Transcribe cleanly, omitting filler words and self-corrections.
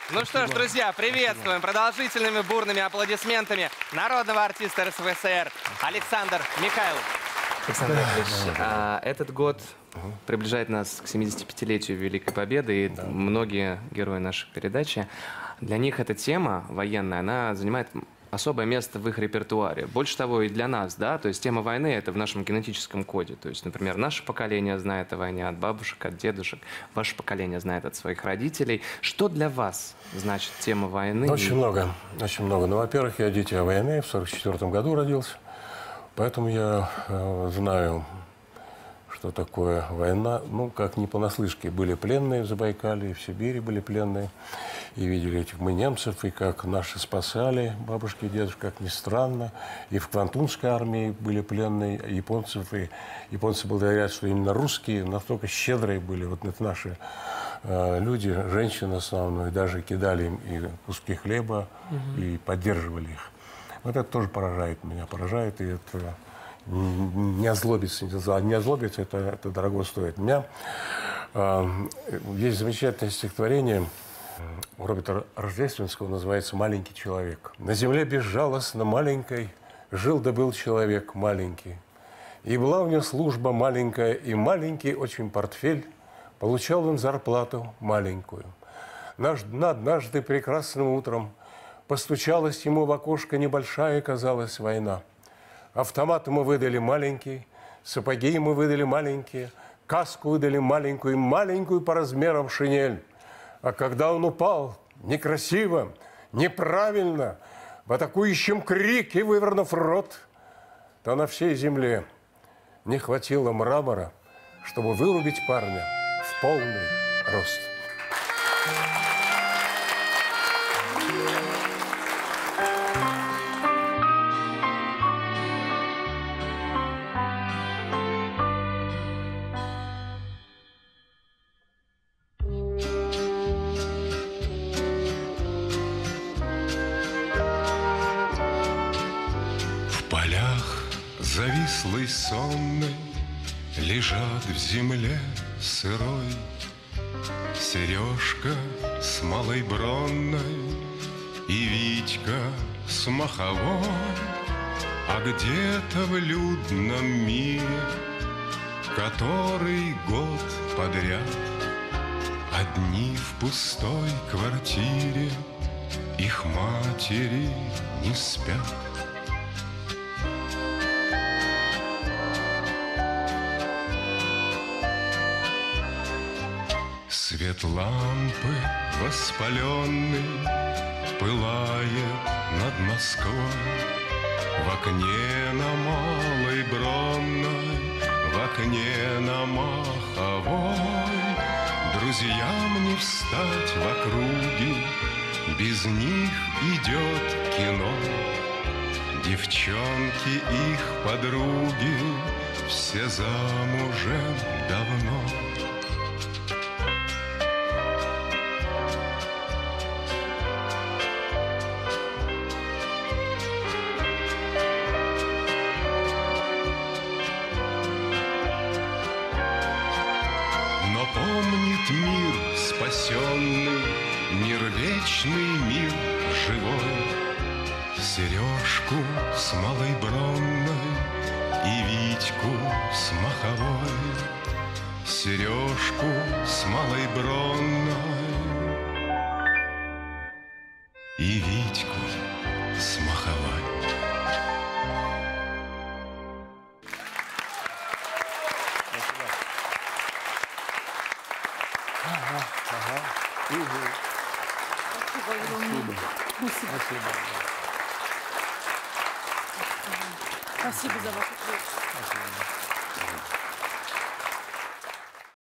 Ну что ж, друзья, приветствуем продолжительными бурными аплодисментами народного артиста РСФСР Александр Микайлов. Александр Яковлевич, этот год приближает нас к 75-летию Великой Победы, и многие герои нашей передачи, для них эта тема военная, она занимает особое место в их репертуаре. Больше того, и для нас, да, то есть тема войны — это в нашем генетическом коде. То есть, например, наше поколение знает о войне от бабушек, от дедушек, ваше поколение знает от своих родителей. Что для вас значит тема войны? Очень много, очень много. Ну, во-первых, я дитя войны, в 1944 году родился, поэтому я знаю, что такое война. Ну, как не понаслышке, были пленные в Забайкалье, в Сибири были пленные. И видели этих мы немцев, и как наши спасали, бабушки и дедушки, как ни странно. И в Квантунской армии были пленные японцев. И японцы благодарят, что именно русские настолько щедрые были. Вот это наши люди, женщины в основном, и даже кидали им и куски хлеба, и поддерживали их. Вот это тоже поражает меня, поражает. И это не озлобиться, не озлобиться, это дорого стоит. У меня есть замечательное стихотворение у Роберта Рождественского, называется «Маленький человек». На земле безжалостно маленькой жил да был человек маленький. И была у него служба маленькая, и маленький очень портфель. Получал он зарплату маленькую. Однажды прекрасным утром постучалась ему в окошко небольшая, казалась, война. Автомат ему выдали маленький, сапоги ему выдали маленькие, каску выдали маленькую и маленькую по размерам шинель. А когда он упал, некрасиво, неправильно, в атакующем крике, вывернув рот, то на всей земле не хватило мрамора, чтобы вырубить парня в полный рост. Завислый сонный лежат в земле сырой Сережка с малой бронной и Витька с маховой. А где-то в людном мире, который год подряд одни в пустой квартире, их матери не спят. Свет лампы воспаленный пылает над Москвой. В окне на Малой Бронной, в окне на Маховой. Друзьям не встать в округе, без них идет кино. Девчонки их подруги все замужем давно. Помнит мир спасенный, мир вечный, мир живой, Сережку с Малой Бронной и Витьку с Маховой. Сережку с Малой Бронной и Витьку с Маховой. Спасибо за вашу ответ.